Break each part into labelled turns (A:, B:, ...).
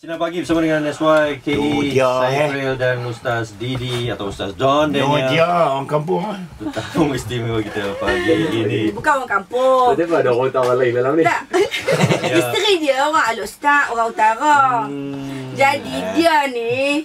A: Sinar Pagi bersama dengan SYKE,
B: dia,
A: Saifril dan Ustaz Didi atau Ustaz John Daniel.
B: Dia orang kampung lah.
A: Tetamu istimewa kita pagi ini.
C: Bukan orang kampung.
D: Kenapa ada orang utara lain dalam ni?
C: Tak. Isteri dia orang Al-Ustaz, orang utara. Jadi dia ni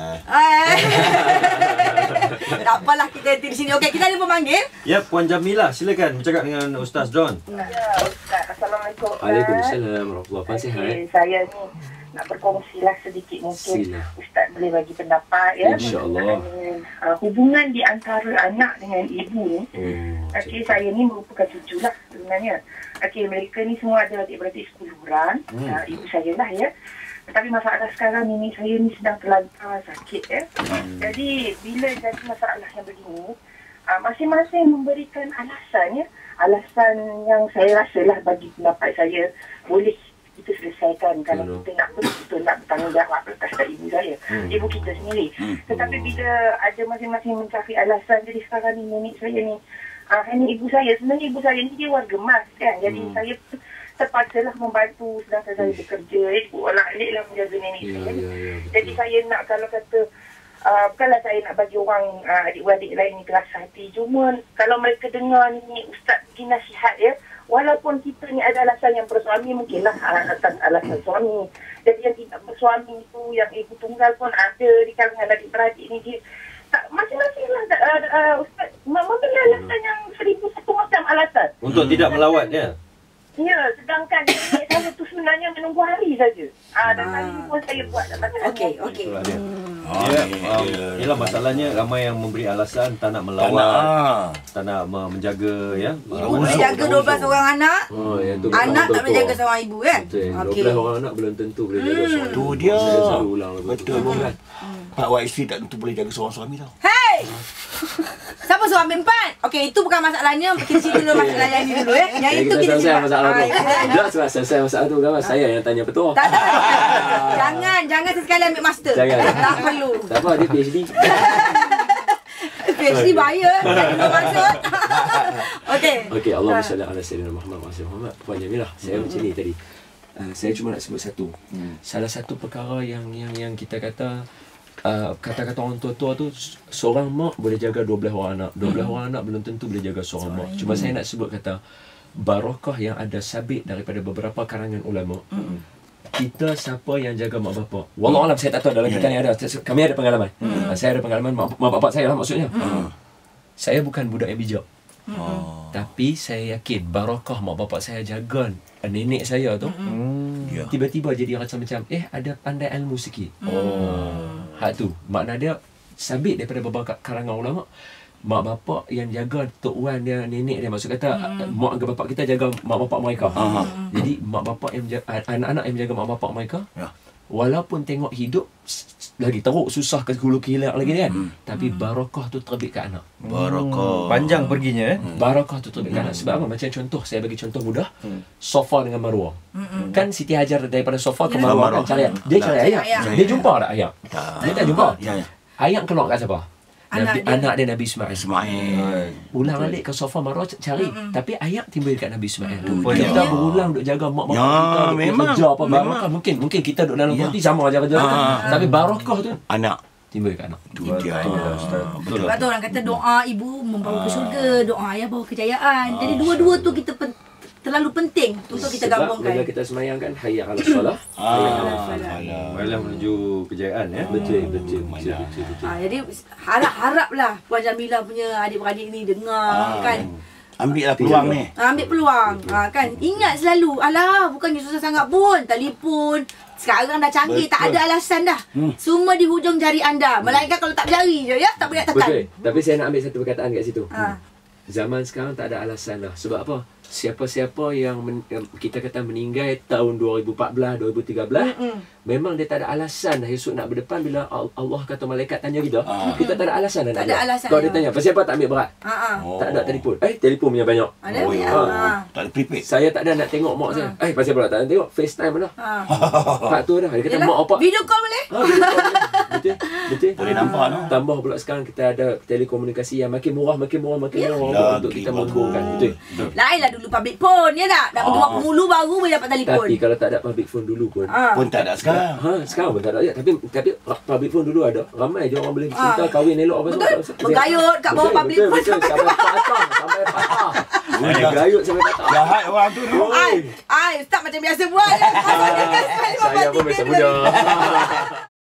C: tak apalah, kita di sini. Okey, kita ada pemanggil.
A: Ya, Puan Jamilah, silakan bercakap dengan Ustaz John.
E: Ya, Ustaz. Assalamualaikum.
D: Waalaikumsalam warahmatullahi wabarakatuh.
E: Okay, saya ni nak berkongsilah sedikit mungkin.
D: Sila.
E: Ustaz boleh bagi pendapat ya.
D: InsyaAllah.
E: Hubungan di antara anak dengan ibu ni. Okey, saya ni merupakan cucu lah sebenarnya. Okey, mereka ni semua ada adik-beradik 10 orang. Ibu saya lah ya. Tetapi masalah sekarang ini saya ni sedang terlantar sakit ya. Jadi bila jadi masalah yang begini, masing-masing memberikan alasan ya. Alasan yang saya rasalah bagi pendapat saya boleh kita selesaikan kalau kita nak betul nak bertanggungjawab atas ibu saya, ibu kita sendiri. Tetapi bila ada masing-masing mencari alasan, jadi sekarang ni nenek saya ni, hanya ibu saya, sebenarnya ibu saya ni dia warga Mas kan. Jadi saya terpaksalah membantu sedangkan saya bekerja. Ibu olak-alik lah menjaga nenek saya. Jadi saya nak, kalau kata bukanlah saya nak bagi orang adik-beradik lain ni keras hati. Cuma kalau mereka dengar ni Ustaz bagi nasihat ya, walaupun kita ni ada alasan yang bersuami, mungkinlah atas alasan suami. Jadi yang tidak bersuami itu, yang ibu tunggal pun ada di kalangan adik-beradik ni, dia masing-masing lah Ustaz memberi alasan yang 1001 macam alasan
A: Untuk tidak melawat ya.
E: Ya, sedangkan nenek saya tu sebenarnya menunggu hari saja. Dan hari pun saya buat.
C: Okey.
A: Inilah masalahnya, ramai yang memberi alasan tak nak melawat, tak nak menjaga ya.
C: Ibu menjaga 12 orang anak. Anak tak boleh jaga seorang ibu kan.
D: Okey. 12 orang anak belum tentu boleh jaga suami.
B: Tu dia.
D: Saya selalu ulang lagu
B: Betul
D: tu.
B: kan. Pak Wak isteri tak tentu boleh jaga seorang suami tau.
C: Hey! Siapa suruh ambil 4? Okey, itu bukan masalahnya. Kita cerita dulu masalah yang ni dulu ya. Yang itu
D: kita
C: kita
D: selesai
C: simpan.
D: masalah tu.
C: Itu saja.
D: Dah selesai masalah tu kan. Saya yang tanya betul.
C: Tak. Jangan sesekali ambil master.
D: Jangan.
C: Tak perlu.
D: Tak apa, dia PhD.
C: PhD bayar. Tak ada maksud. Okey.
D: Okey, Allahumma salli ala sayyidina Muhammad wa sallam Muhammad. Puan Jamilah, saya macam ni tadi. Saya cuma nak sebut satu. Salah satu perkara yang kita kata kata-kata orang tua-tua tu, seorang mak boleh jaga 12 orang anak. 12 orang anak belum tentu boleh jaga seorang mak. Cuma saya nak sebut kata barakah yang ada sabit daripada beberapa karangan ulama. Kita siapa yang jaga mak bapak? Wallahualam saya tak tahu dalam kita ni ada. Kami ada pengalaman. Saya ada pengalaman mak bapak saya lah maksudnya. Saya bukan budak yang bijak. Tapi saya yakin barakah mak bapak saya jaga nenek saya tu. Tiba-tiba jadi rasa macam ada pandai ilmu sikit. Hak tu makna dia sabit daripada beberapa karangan ulama. Mak bapak yang jaga tok wan dia, nenek dia, maksud kata mak dan bapak kita jaga mak bapak mereka. Jadi mak bapak yang anak-anak yang menjaga mak bapak mereka, walaupun tengok hidup lagi teruk, susah ke hulu kilat lagi kan, tapi barakah tu terbit ke anak.
B: Barakah.
A: Panjang perginya
D: Barakah tu terbit ke anak. Sebab apa? Macam contoh, saya bagi contoh mudah. Safa dengan Marwah. Kan Siti Hajar daripada Safa ke Marwah kan cari. Dia cari ayak. Dia jumpa tak ayak? Dia tak jumpa. Ayak keluar kat siapa? Anak dia Nabi Ismail. Ulang alik ke Safa Marwah cari. Tapi ayak timbul kat Nabi Ismail. Kita berulang duk jaga mak bapak kita,
B: memang.
D: kerja apa barakah. Mungkin kita duk dalam parti sama aja kerja. Tapi barakah tu
B: Anak.
D: timbul kat anak.
B: Tu dia.
A: Betul.
C: Sebab tu orang kata doa ibu membawa ke syurga, doa ayah bawa kejayaan. Jadi dua-dua tu kita terlalu penting untuk kita
D: Sebab bila
C: gabungkan.
D: kita semayang kan hayya 'alas salah, hayya 'alas falah.
A: Marilah menuju kejayaan ya.
D: Betul.
C: Jadi harap-haraplah Puan Jamilah punya adik-beradik ni dengar kan.
B: Ambil lah peluang ni.
C: Ambil peluang. Kan. Ingat selalu, alah bukannya susah sangat pun. Telefon. Sekarang dah canggih, tak ada alasan dah. Semua di hujung jari anda. Melainkan kalau tak berjari je ya, tak boleh nak tekan.
D: Betul. Tapi saya nak ambil satu perkataan kat situ. Zaman sekarang tak ada alasan dah. Sebab apa? Siapa-siapa yang kita kata meninggal tahun 2014, 2013, memang dia tak ada alasan dah esok nak berdepan bila Allah kata malaikat tanya kita. Kita tak ada alasan dah nak
C: Tak ada
D: jawab.
C: alasan,
D: Kau
C: ya.
D: dia tanya, pasal apa tak ambil berat? Tak ada telefon. Telefon punya banyak.
C: Ada
B: Oh,
C: ya.
B: ya. Tak ada prepaid.
D: Saya tak ada nak tengok mak saya. Pasal apa tak nak tengok? FaceTime dah. Hak tu dah. Dia kata mak apa?
C: Video call boleh?
D: Betul.
B: Boleh nampak no.
D: Tambah pula sekarang kita ada telekomunikasi yang makin murah untuk kita menghubungkan. Betul.
C: Lainlah dulu public phone, ya tak? Nak pergi buat penghulu baru boleh dapat telefon.
D: Tapi kalau tak ada public phone dulu pun.
B: Pun tak ada sekarang.
D: Sekarang pun tak ada. Tapi public phone dulu ada. Ramai je orang boleh cinta, kahwin elok apa
C: Betul. Bergayut kat bawah public phone.
D: Betul. Sampai patah. Gayut sampai patah.
B: Jahat orang tu.
C: Ai, start macam biasa buat.
D: Saya pun biasa muda.